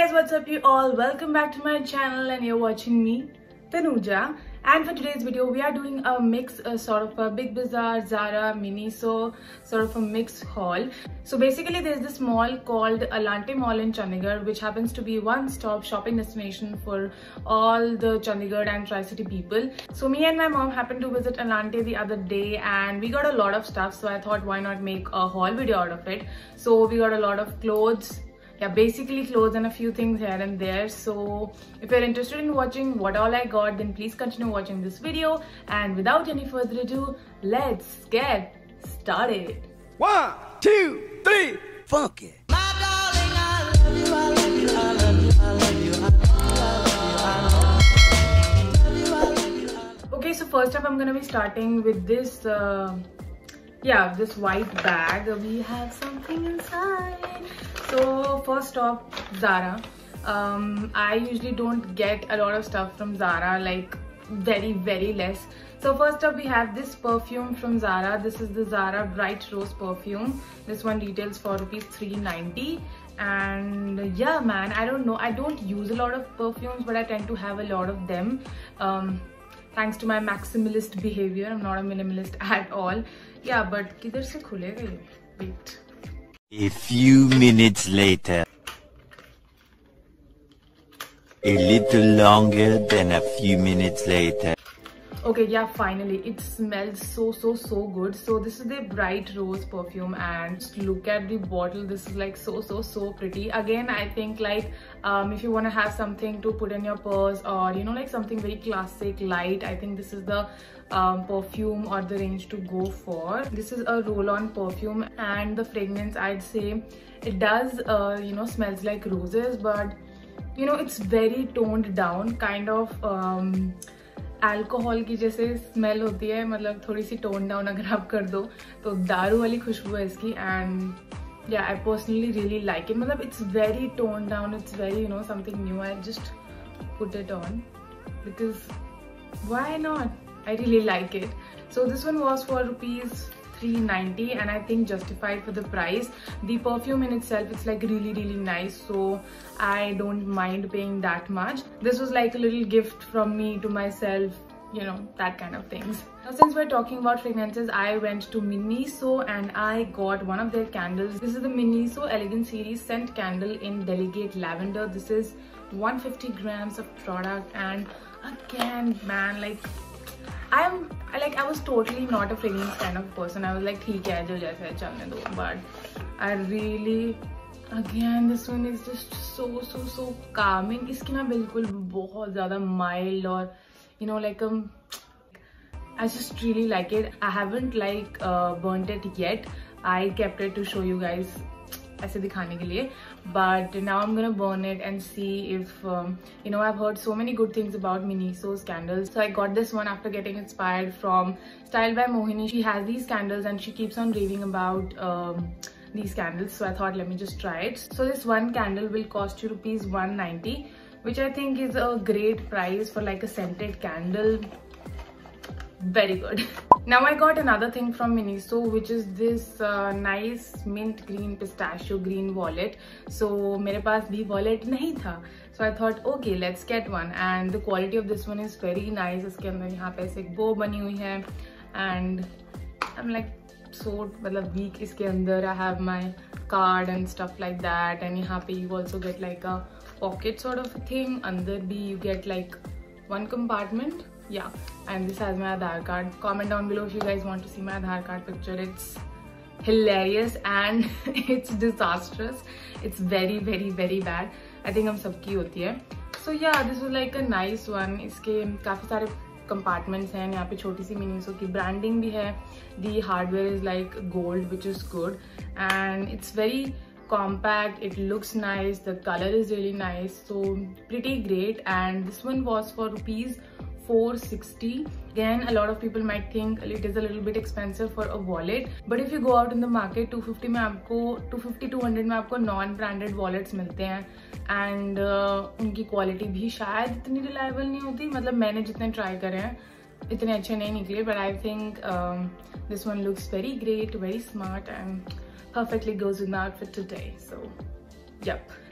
guys, what's up you all? Welcome back to my channel and you're watching me, Tanuja. And for today's video, we are doing a mix, sort of a Big Bazaar, Zara, Miniso, sort of a mix haul. So basically there's this mall called Elante Mall in Chandigarh, which happens to be one-stop shopping destination for all the Chandigarh and Tri-City people. So me and my mom happened to visit Elante the other day and we got a lot of stuff. So I thought, why not make a haul video out of it? So we got a lot of clothes. Yeah, basically clothes and a few things here and there. So if you're interested in watching what all I got, then please continue watching this video. And without any further ado, let's get started. 1, 2, 3, funk it. Okay, so first up I'm gonna be starting with this this white bag. We have something inside. So first off, Zara. I usually don't get a lot of stuff from Zara, like very less. So first up we have this perfume from Zara. This is the Zara Bright Rose perfume. This one retails for rupees 390. And yeah man, I don't know, I don't use a lot of perfumes, but I tend to have a lot of them. Thanks to my maximalist behavior. I'm not a minimalist at all. Yeah, but kidhar se khulega ye? Wait. A few minutes later. A little longer than a few minutes later. Okay, yeah, finally it smells so good. So this is the Bright Rose perfume and just look at the bottle. This is like so pretty. Again, I think like if you want to have something to put in your purse, or you know, like something very classic light, I think this is the perfume or the range to go for. This is a roll-on perfume and the fragrance, I'd say it does you know, smells like roses, but you know, it's very toned down, kind of alcohol की जैसे smell होती है, मतलब थोड़ी सी tone down अगर आप कर दो तो दारू वाली खुशबू है इसकी. And yeah I personally really like it. मतलब it's very tone down, it's very you know something new. I just put it on because why not, I really like it. So this one was for rupees 390 and I think justified for the price. The perfume in itself, it's like really nice, so I don't mind paying that much. This was like a little gift from me to myself, you know, that kind of things. Now since we're talking about fragrances, I went to Miniso and I got one of their candles. This is the Miniso Elegant Series Scent Candle in Delicate Lavender. This is 150 grams of product, and again man, like I was totally not a fragrance kind of person. I was like, ठीक है जो जैसे है चलने दो. But I really, again, this one is just so calming. इसकी ना बिल्कुल बहुत ज़्यादा mild और you know, like I just really like it. I haven't like burnt it yet. I kept it to show you guys, ऐसे दिखाने के लिए, but now I'm gonna burn it and see if you know, I've heard so many good things about Miniso's candles. So I got this one after getting inspired from Style by Mohini. She has these candles and she keeps on raving about these candles, so I thought let me just try it. So this one candle will cost you rupees 190, which I think is a great price for like a scented candle. Very good. Now I got another thing from Miniso, which is this nice mint green pistachio green wallet. So मेरे पास भी wallet नहीं था, so I thought okay, let's get one. And the quality of this one is very nice. इसके अंदर यहाँ पे ऐसे एक bow बनी हुई है and I'm like so मतलब weak. इसके अंदर I have my card and stuff like that, and यहाँ पे you also get like a pocket sort of a thing. अंदर भी you get like one compartment. Yeah, and this has my Aadhaar card. Comment down below if you guys want to see my Aadhaar card picture. It's hilarious and it's disastrous. It's very bad. I think हम सबकी होती है. So yeah, this was like a nice one. इसके काफ़ी सारे compartments हैं. यहाँ पे छोटी सी Miniso की branding भी है. The hardware is like gold, which is good, and it's very compact. It looks nice. The color is really nice. So pretty great. And this one was for rupees 460. Again, a lot of people might think it is a little bit expensive for a wallet, but if you go out in the market, 250 में आपको 250-200 में आपको non branded wallets मिलते हैं, and उनकी quality भी शायद इतनी रिलायबल नहीं होती. मतलब मैंने जितने ट्राई करे हैं इतने अच्छे नहीं निकले, but I think this one looks very great, very smart, and perfectly goes with my outfit today. So yep.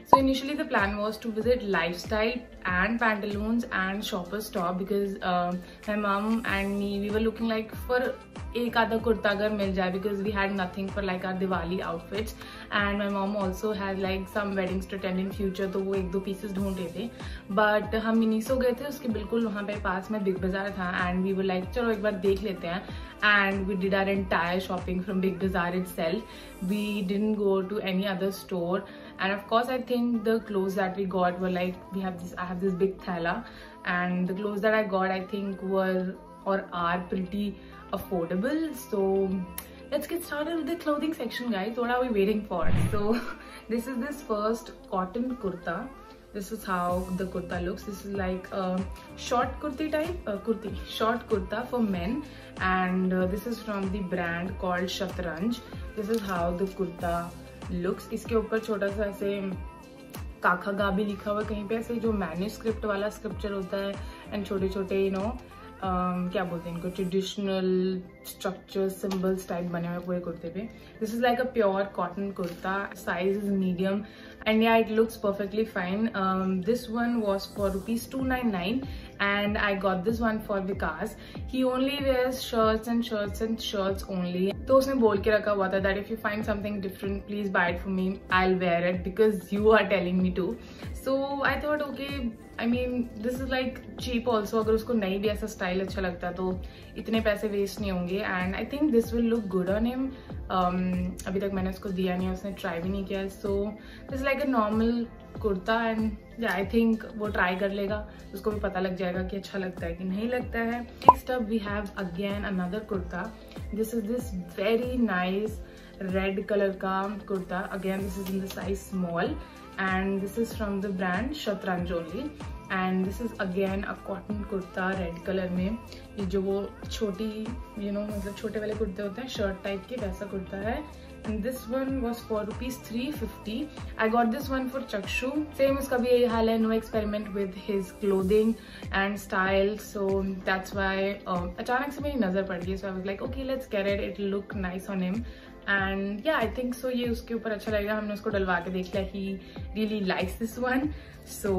So initially the plan was to visit Lifestyle and Pantaloons and Shoppers Stop because my mom and me, we were looking like for एक आधा कुर्ता अगर मिल जाए because we had nothing for like our Diwali outfits and my mom also had like some weddings to attend in future, तो वो 1-2 pieces ढूंढ रहे थे. But हम मिनीसो गए थे, उसके बिल्कुल वहाँ पे पास में बिग बाजार था and we were like चलो एक बार देख लेते हैं. And we did our entire shopping from Big Bazaar itself. We didn't go to any other store. And of course, I think the clothes that we got were like, I have this big thala, and the clothes that I got, I think were or are pretty affordable. So let's get started with the clothing section, guys. What are we waiting for? So this is this first cotton kurta. This is how the kurta looks. This is like a short kurti type, short kurta for men, and this is from the brand called Shatranj. This is how the kurta looks. इसके ऊपर छोटा सा ऐसे काखा गा भी लिखा हुआ कहीं पे, ऐसे जो मैन्यूस्क्रिप्ट वाला स्क्रिप्चर होता है, एंड छोटे छोटे क्या बोलते हैं इनको, ट्रेडिशनल स्ट्रक्चर सिंबल्स टाइप बने हुए पूरे कुर्ते पे. This is like a pure cotton kurta. Size is medium and yeah, it looks perfectly fine. This one was for ₹299 and I got this one for Vikas. He only wears shirts and shirts and shirts only. तो उसने बोल के रखा हुआ था that if you find something different, please buy it for me. I'll wear it because you are telling me to. So I thought, okay, I mean this is like cheap also. अगर उसको नहीं भी ऐसा style अच्छा लगता तो इतने पैसे वेस्ट नहीं होंगे. And I think this will look good on him. अभी तक मैंने उसको दिया नहीं, उसने ट्राई भी नहीं किया. So this is like a normal kurta and yeah, I think वो ट्राई कर लेगा, उसको भी पता लग जाएगा कि अच्छा लगता है कि नहीं लगता है. Next up we have again another kurta. This is this very nice red color का kurta. Again this is in the size small and this is from the brand Shatranj only. And this is again a cotton kurta red color में. ये जो वो छोटी मतलब छोटे वाले कुर्ते होते हैं शर्ट टाइप के, वैसा कुर्ता है. And this one was for ₹350. I got this one for Chakshu. Same उसका भी यही हाल है, no experiment with his clothing and style. So that's why अचानक से मेरी नजर पड़ गई. So I was like, okay, let's get it. It'll look nice on him. And yeah, I think so. ये उसके ऊपर अच्छा लगेगा. हमने उसको डलवा के देख लिया. He really likes this one. So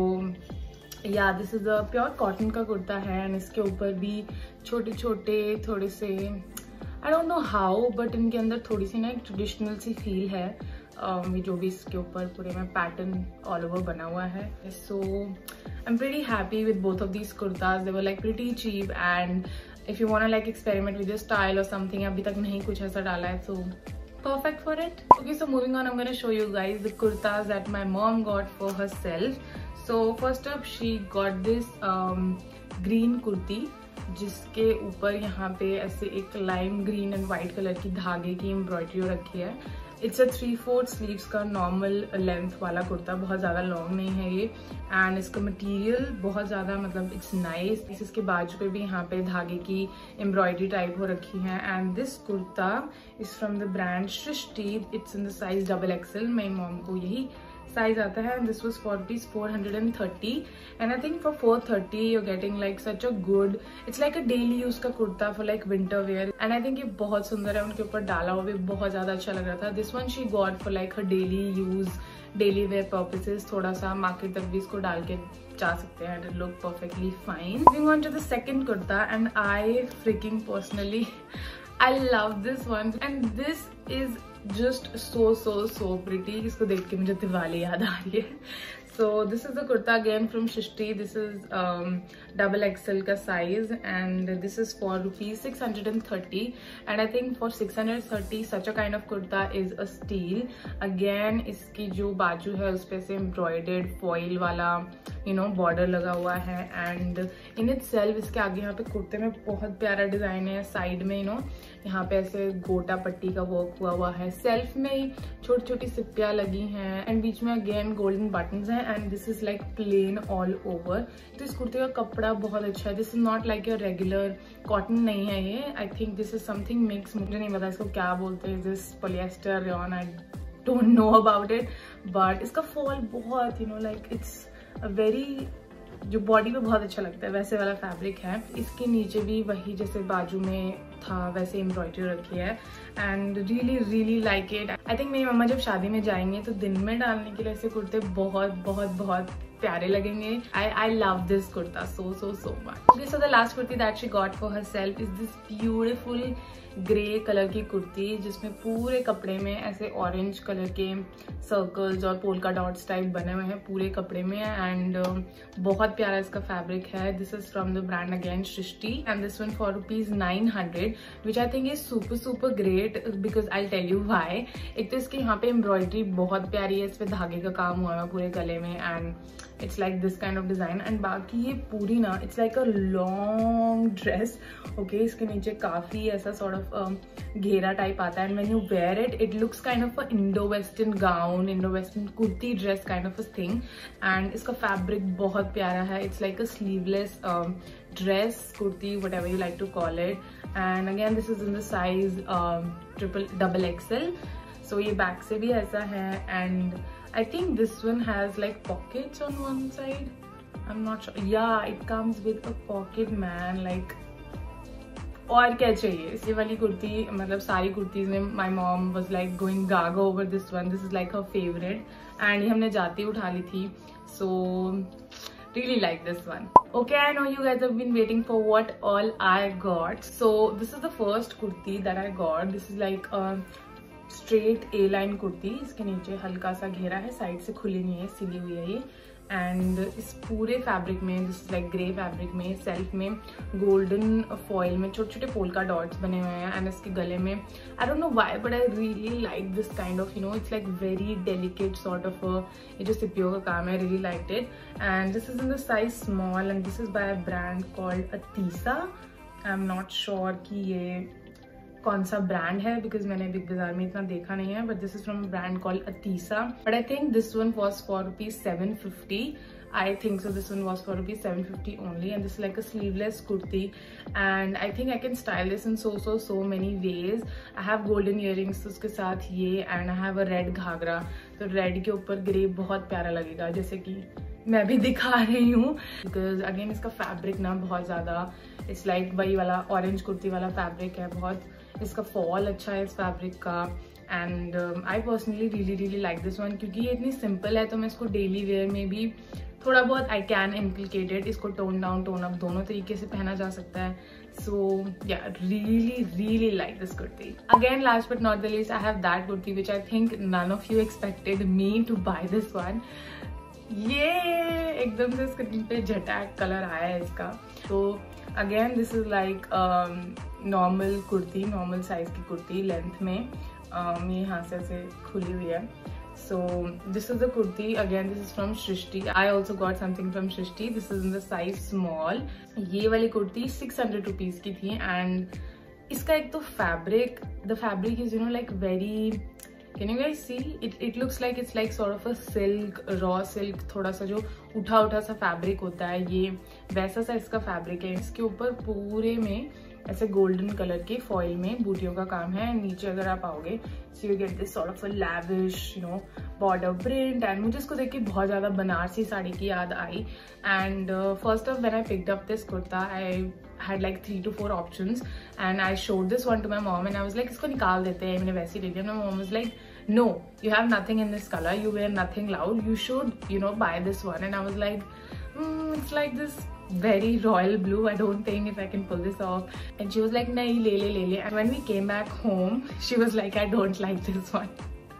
yeah, this is a pure cotton का कुर्ता है and इसके ऊपर भी छोटे छोटे थोड़े से I don't know how, but इनके अंदर थोड़ी सी ना एक ट्रेडिशनल सी फील है. जो भी इसके ऊपर पूरे में पैटर्न ऑल ओवर बना हुआ है. So I'm pretty happy with both of these kurtas. They were like pretty cheap and if you wanna like experiment with your style or something, अभी तक नहीं कुछ ऐसा डाला है, so perfect for it. Okay, so moving on, I'm gonna show you guys the kurtas that my mom got for herself. So first up, she got this green kurti जिसके ऊपर यहाँ पे ऐसे एक lime green and white colour की धागे की embroidery रखी है. इट्स अ 3/4 स्लीव्स का नॉर्मल लेंथ वाला कुर्ता, बहुत ज़्यादा लॉन्ग नहीं है ये. एंड इसका मटेरियल बहुत ज़्यादा मतलब इट्स नाइस. इसके बाजू पे भी यहाँ पे धागे की एम्ब्रॉयडरी टाइप हो रखी है. And this kurta is from the brand Srishti. It's in the size XXL. मेरी मॉम को यही साइज आता है. This was for ₹430 and I think for $430 you're getting like such a good, it's like a daily use का kurta for like winter wear and I think ये बहुत सुंदर है. उनके ऊपर डाला हुआ भी बहुत ज्यादा अच्छा लग रहा था. This one she got for like her daily use, daily wear purposes. थोड़ा सा मार्केट तक भी इसको डाल के जा सकते हैं. It look perfectly fine. Moving on to the second kurta and I freaking personally I love this one and this is just so pretty. इसको देख के मुझे दिवाली याद आ रही है. So this is the kurta again from Shrishti. This is XXL का size and this is for ₹630 and I think for 630 such a kind of kurta is a steal. Again इसकी जो बाजू है उस पे से embroidered foil वाला border लगा हुआ है and in itself इसके आगे यहाँ पे कुर्ते में बहुत प्यारा डिजाइन है. साइड में यहाँ पे ऐसे गोटा पट्टी का वर्क हुआ है. सेल्फ में ही छोटी छोटी सिप्पियाँ लगी हैं एंड बीच में अगेन गोल्डन बटन्स हैं and this is like plain all over. तो इस कुर्ते का कपड़ा बहुत अच्छा है. This is not like your regular cotton नहीं है ये. I think this is something mix. मुझे नहीं पता इसको क्या बोलते हैं. This polyester rayon, I don't know about it but इसका फॉल बहुत लाइक इट्स अ वेरी, जो बॉडी पे बहुत अच्छा लगता है वैसे वाला फैब्रिक है. इसके नीचे भी वही जैसे बाजू में था वैसे एम्ब्रॉयडरी रखी है and really like it. I think मेरी मम्मा जब शादी में जाएंगे तो दिन में डालने के लिए ऐसे कुर्ते बहुत बहुत बहुत प्यारे लगेंगे. I love this kurta so much. Okay, so the last kurti that she got for herself is this beautiful grey colour की कुर्ती जिसमें पूरे कपड़े में ऐसे ऑरेंज कलर के सर्कल्स और पोल्का डॉट्स टाइप बने हुए हैं पूरे कपड़े में. एंड बहुत प्यारा इसका फैब्रिक है. This is from the brand again Srishti and this one for ₹900 which I think is super great because I tell you why. एक तो इसके यहाँ पे एम्ब्रॉयडरी बहुत प्यारी है, इस पे धागे का काम हुआ है पूरे गले में and it's like this kind of design. And बाकी ये पूरी ना it's like a long dress. Okay, इसके नीचे काफी ऐसा सॉर्ट ऑफ घेरा टाइप आता है and when you wear it looks kind of a Indo western gown, Indo western kurti dress kind of a thing. And इसका फैब्रिक बहुत प्यारा है. It's like a sleeveless dress kurti, whatever you like to call it. And again this is in the size XXL. So ये back से भी ऐसा है and I think this one has like pockets on one side. I'm not sure. Yeah, it comes with a pocket, man. Like, और क्या चाहिए. ये वाली कुर्ती मतलब सारी कुर्तीज में my mom was like going gaga over this one. This is like her favorite. And ये हमने जाती उठा ली थी. So really like this one. Okay, I know you guys have been waiting for what all I got. So this is the first kurti that I got. This is like a straight A line kurti. इसके नीचे हल्का सा घेरा है, side से खुली नहीं है, सिली हुई है ये. एंड इस पूरे फैब्रिक में दिस लाइक ग्रे फैब्रिक में सेल्फ में गोल्डन फॉइल में छोटे छोटे पोल्का डॉट्स बने हुए हैं. एंड इसके गले में I don't know why but I really like this kind of it's like very delicate sort of ये जो सिपियो का काम है. Really like it. And this is in the size small and this is by a brand called Atisa. I am not sure कि ये कौन सा ब्रांड है बिकॉज मैंने बिग बाजार में इतना देखा नहीं है. But this is from brand called Atisa. But I think this one was for ₹750. I think so. This one was for ₹750 only, and this is like a sleeveless kurti, and I think I can style this in so many ways. I have golden earrings उसके साथ ये, and I have a red Ghaghara. तो red के ऊपर grey बहुत प्यारा लगेगा जैसे कि मैं भी दिखा रही हूँ. बिकॉज अगेन इसका फैब्रिक ना बहुत ज्यादा इट्स लाइक वही वाला ऑरेंज कुर्ती वाला फैब्रिक है. बहुत इसका फॉल अच्छा है इस फैब्रिक का. And I personally really like this one क्योंकि ये इतनी सिंपल है तो मैं इसको डेली वेयर में भी थोड़ा बहुत आई कैन इनकलकेटेड. इसको टोन डाउन टोन अप दोनों तरीके से पहना जा सकता है. So yeah really like this kurti. Again last but not the least I have that kurti which I think none of you expected me to buy this one. ये एकदम से स्क्रीन पे झटाक कलर आया है इसका. तो again this is like normal kurti, normal size की kurti length में. ये यहाँ से ऐसे खुली हुई है. So this is the kurti. Again, this is from Srishti. I also got something from Srishti. This is in the size small. ये वाली कुर्ती ₹600 की थी. And इसका एक तो fabric, the fabric is like very. Can you guys see? It looks like it's like sort of a silk, raw silk. थोड़ा सा जो उठा सा fabric होता है, ये वैसा सा इसका fabric है. इसके ऊपर पूरे में ऐसे गोल्डन कलर के फॉइल में बूटियों का काम है. नीचे अगर आप आओगे so you get this sort of a lavish border print. And मुझे इसको देख के बहुत ज्यादा बनारसी साड़ी की याद आई. And first of when I picked up this kurta I had like 3 to 4 options and I showed this one to my mom and I was like इसको निकाल देते हैं, मैंने वैसे ले लिया. My mom was like no, you have nothing in this color, you wear nothing loud, you should buy this one. And I was like it's like this very royal blue, I don't think if I can pull this off. And she was like nahi le le. And when we came back home she was like I don't like this one.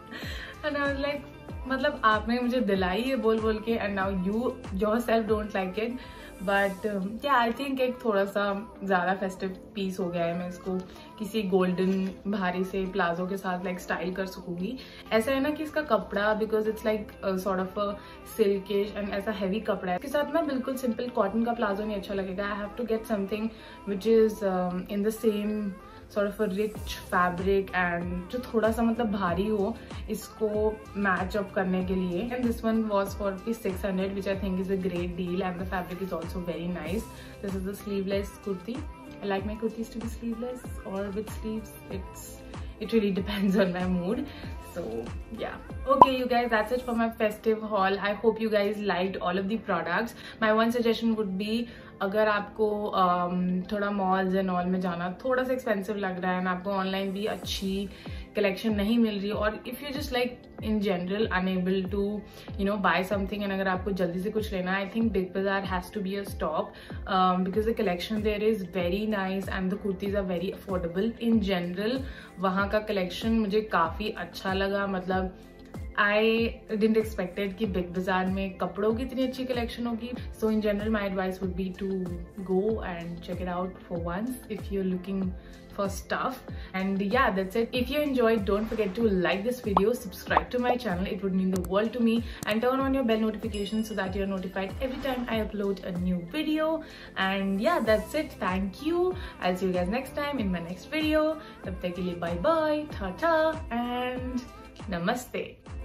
And I was like मतलब आपने मुझे दिलाई है बोल के and now you yourself don't like it. But yeah I think एक थोड़ा सा ज़्यादा फेस्टिव पीस हो गया है. मैं इसको किसी गोल्डन भारी से प्लाजो के साथ लाइक स्टाइल कर सकूंगी. ऐसा है ना कि इसका कपड़ा because it's like sort of a silkish and ऐसा हैवी कपड़ा है. इसके साथ ना बिल्कुल सिंपल कॉटन का प्लाजो नहीं अच्छा लगेगा. I have to get something which is in the same sort of a rich fabric and जो थोड़ा सा मतलब भारी हो इसको मैच अप करने के लिए. And this one was for ₹600 which I think is a great deal and the fabric is also very nice. This is the sleeveless kurti. I like my kurtis to be sleeveless or with sleeves. It really depends on my mood. So yeah, okay you guys, that's it for my festive haul. I hope you guys liked all of the products. My one suggestion would be अगर आपको थोड़ा malls and all में जाना थोड़ा सा expensive लग रहा है ना आपको ऑनलाइन भी अच्छी कलेक्शन नहीं मिल रही, और if you just like in general unable to buy something, and अगर आपको जल्दी से कुछ लेना है, I think Big Bazaar has to be a stop because the collection there is very nice and the kurtis are very affordable. In general वहाँ का collection मुझे काफ़ी अच्छा लगा. मतलब I didn't expected कि बिग बाजार में कपड़ों की इतनी अच्छी कलेक्शन होगी. So in general my advice would be to go and check it out for once if you're looking for stuff. And yeah, that's it. If you enjoyed, don't forget to like this video, subscribe to my channel, it would mean the world to me, and turn on your bell notifications so that you're notified every time I upload a new video. And yeah, that's it. Thank you. I'll see you guys next time in my next video. Tab tak ke liye bye bye, ta ta, and namaste.